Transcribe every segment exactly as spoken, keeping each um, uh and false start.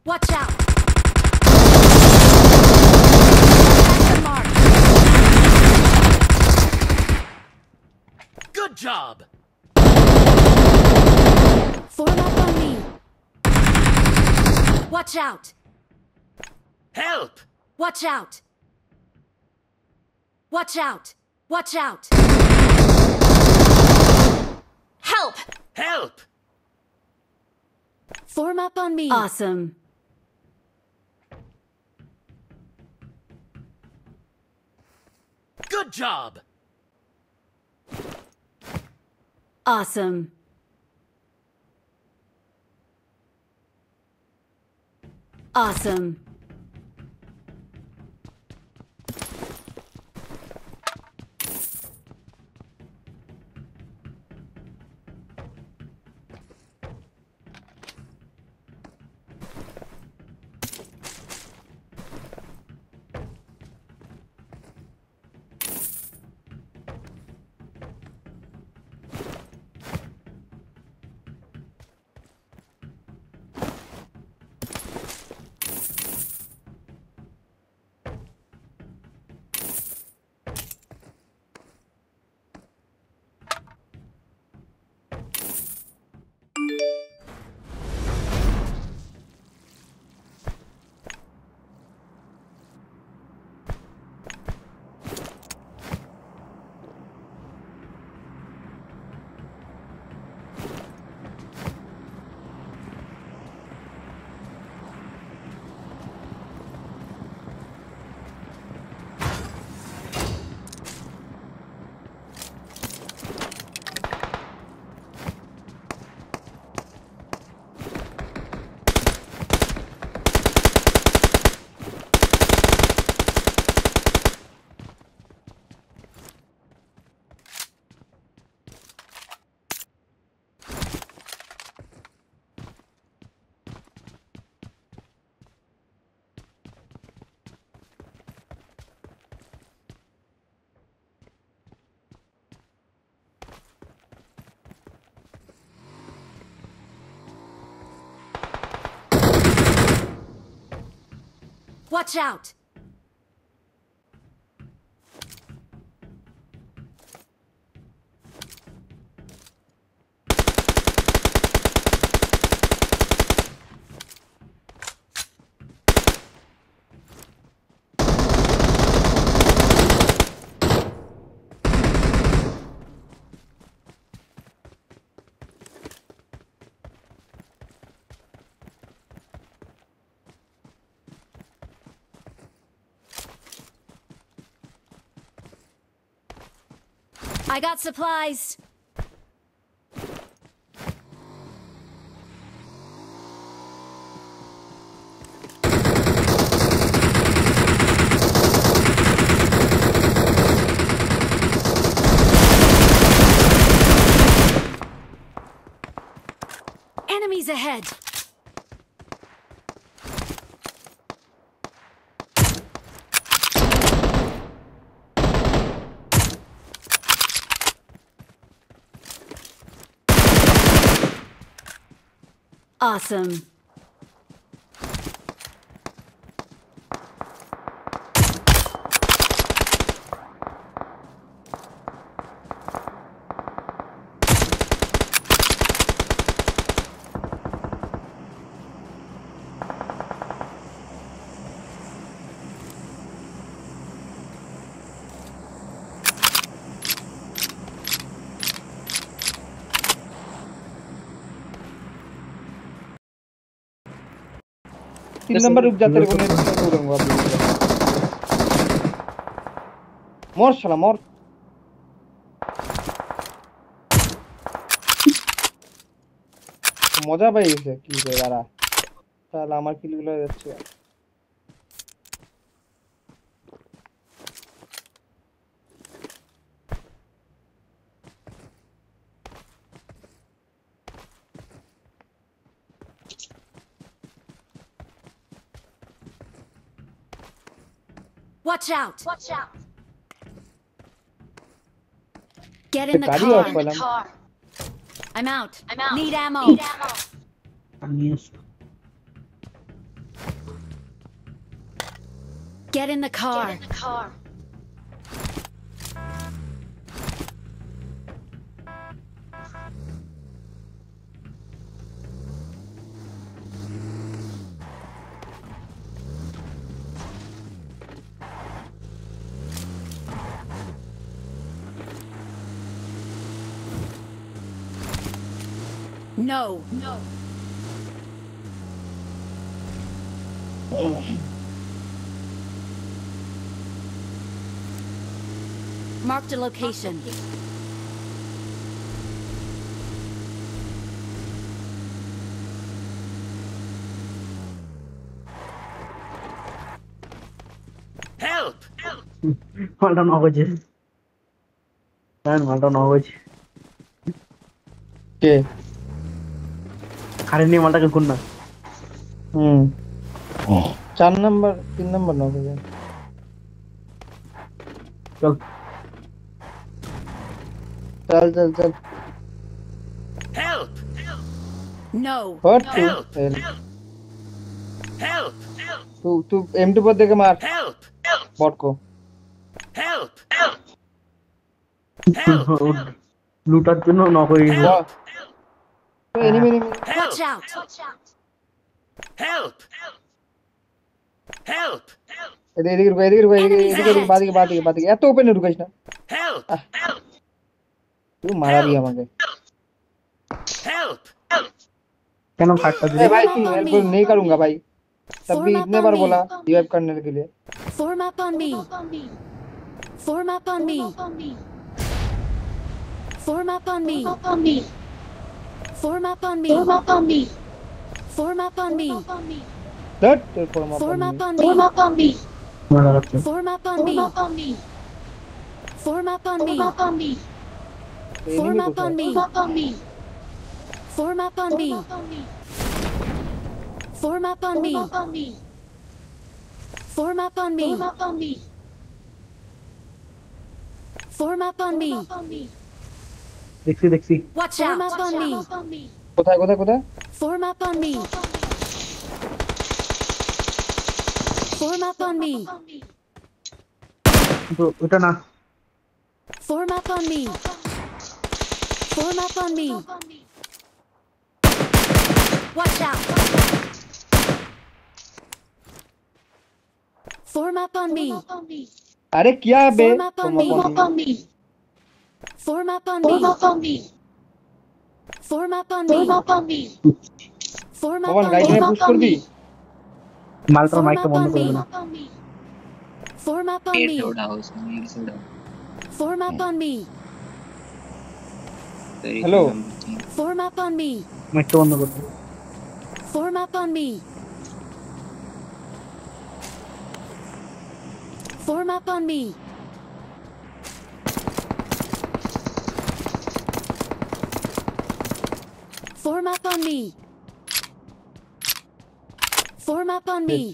Watch out! Good job! Form up on me! Watch out! Help! Watch out! Watch out! Watch out! Help! Help! Form up on me! Awesome! Good job! Awesome! Awesome! Watch out! I got supplies. Enemies ahead. Awesome. तीन number रुक जा तेरे को नहीं छोड़ूंगा अभी मोर शाला मोर মজা পাই গেছে কি রে দাঁড়া তাহলে আমার কিলগুলো যাচ্ছে Watch out! Watch out! Get in the gaadi car. Off वाला I'm out. I'm out. Need ammo. Yes. Get in the car. No. No. Marked a location. Help! মালটা নক হয়েছে হ্যাঁ মালটা নক হয়েছে কে কারে নিয়ে মালটাকে কোন না হুম চার নাম্বার তিন নাম্বার না হবে চল চল চল চল Help! No. हट तू Help! Help! तू तू एम टू पर देके मार Help! बॉट को Help! লুটার জন্য নক হয়ে গেছে वाह तो enemy enemy Watch out. Help! Help! এদিকে এদিকে রুকো এদিকে রুকো এদিকে এদিকে এদিকে বাদিকে বাদিকে বাদিকে এত ওপেনে রুকাইস না Help! তুই মারা দিই আমাকে Help! কেন ফাটটা ए দিলে भाई सुन मैं को नहीं करूंगा भाई तब भी इतने बार बोला रिवाइव करने के लिए Form up on me. Form up on me. Form up on me. Form up on me. Form up on me. That तेरे को मार Form up on me. মারা যাচ্ছে Form up on me. Form up on me. Form up on me. Form up on me. Form up on me. Form up on me. Form up on me. দেখছি দেখছি Watch out. Form up on me. কোথায় কোথায় কোথায় Form up on me. Form up on me. কিন্তু ওটা না Form up on me. Form up on me. Watch out. Form up on me. अरे क्या बे Form up on me. Form up on me. Form up on me. Form up Pavan on guys ने me. Push कर दी মালটার Form মাইকটা up বন্ধ on করবে me. না Form up on me. Form up on me. Hello Form up on me. মাইকটা বন্ধ করবে Form up on me. Form up on me. Form up on me. Form up on me.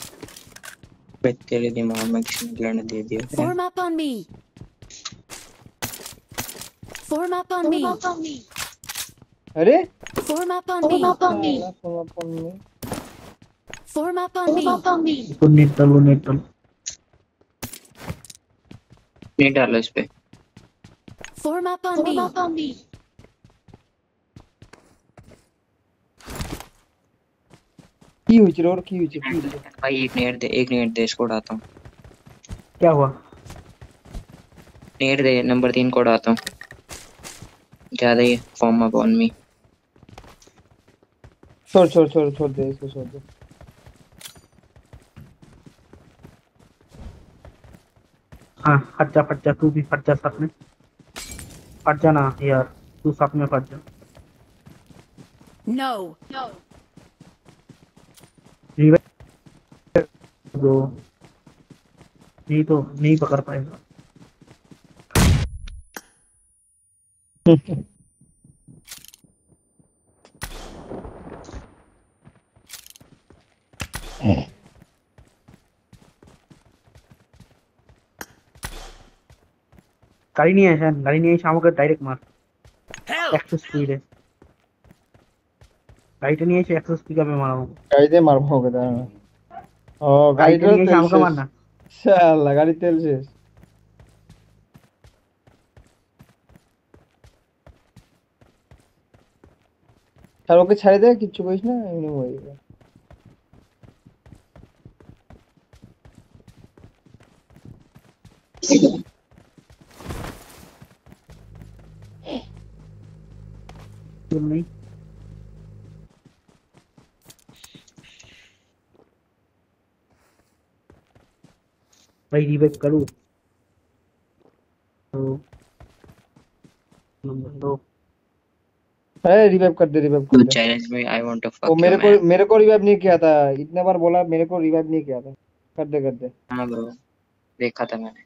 तेरे दिमाग में किसी ने लड़ने दे दिया Form up on me. Form up on me. अरे Form up on me. Form up on me. তো net চালু নেট চালু नहीं डालो इस पे Form up on me. की हुई और की हुई की हुई भाई एक नेट दे एक नेट दे इसको उड़ाता हूँ क्या हुआ नेट दे नंबर तीन को उड़ाता हूँ ज्यादा ही फॉर्म अप ऑन मी छोड़ छोड़ छोड़ छोड़ दे इसको छोड़ दे हाँ फट जा फट जा तू भी फट जा साथ में फट जा ना यार तू साथ में फट जा No. No. जो नहीं तो नहीं पकड़ पाएगा গাড়ি নিয়ে আসেন গাড়ি নিয়ে এসে আমাকে ডাইরেক্ট মার Help! একশো স্পিডে গাড়িটা নিয়ে এসে একশো স্পিড আপে মারাবো गाड़ी दे मार भाग दे ओ गाड़ी গাড়িটা নিয়ে এসে আমাকে तो মার না শালা গাড়ি তেল শেষ। আর ওকে ছাড়ে দে, কিচ্ছু করিস না, এমনি মরে যাবে। तुम नहीं भाई रिवाइव करूँ तो नंबर दो अरे रिवाइव कर दे, रिवाइव कर तू दे। चैलेंज में आई वांट टू वो फक यू मेरे को मैन। मेरे को रिवाइव नहीं किया था, इतने बार बोला, मेरे को रिवाइव नहीं किया था। कर दे कर दे। हाँ ब्रो, देखा था मैंने।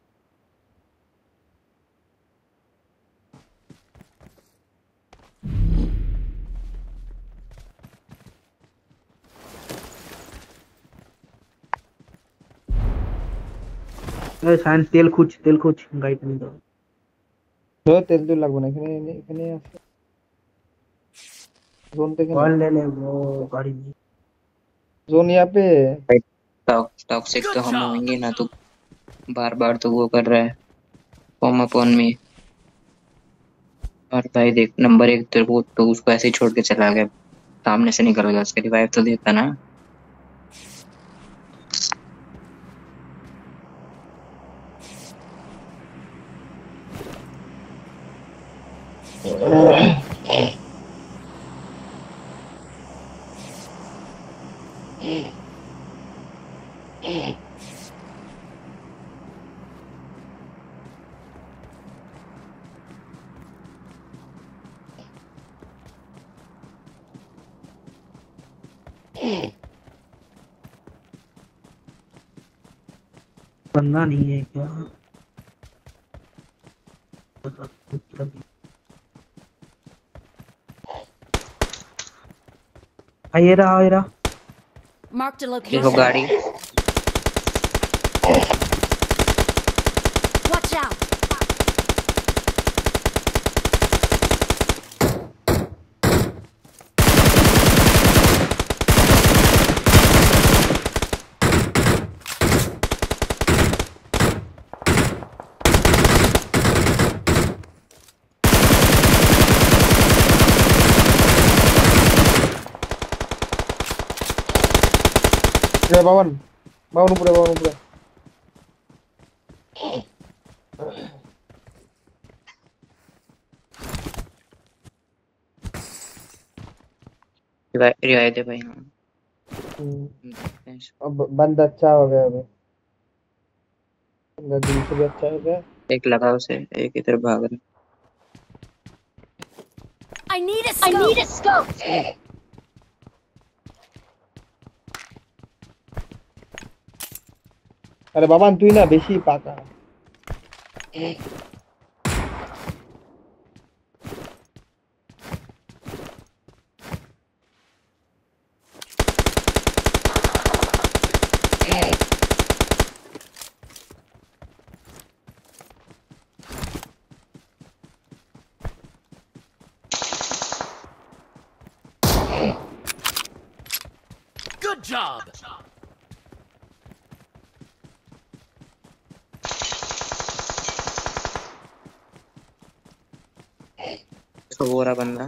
अरे साइंस तेल कुछ तेल कुछ गाइड नहीं दो তো তেল তো লাগবে না, এখানে এনে- এখানে আছে जोन থেকে না, ऑयल ले ले वो गाड़ी में जोन यहाँ पे। टॉक्सिक Good तो हम job. होंगे ना, तो बार बार तो वो कर रहा है फॉर्म अपॉन में। और भाई देख, नंबर एक तो वो तो उसको ऐसे ही छोड़ के चला गया, सामने से निकल गया, उसके रिवाइव तो देता ना। बंदा नहीं है क्या हाँ ये रहा ये रहा Marked a देखो location. गाड़ी, Watch out. এ বাবন, বাবন উপরে, বাবন উপরে। रिवाइव दे भाई। हाँ हम्म, अब बंदा अच्छा हो गया, अबे बंदा दिल से भी अच्छा हो गया। एक लगा उसे, एक इधर भाग रहा। I need a scope. I need a scope. আরে বাবান তুই না বেশি পাকা। Good job. तो वो रहा बंदा।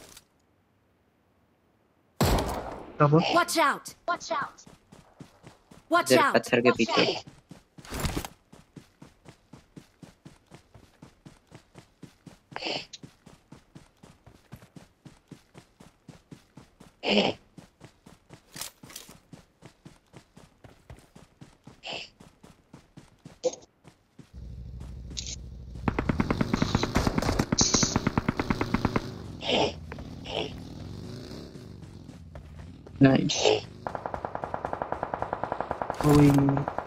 कब Watch out. Watch out. Watch इधर out. पत्थर के पीछे। नाइस। वही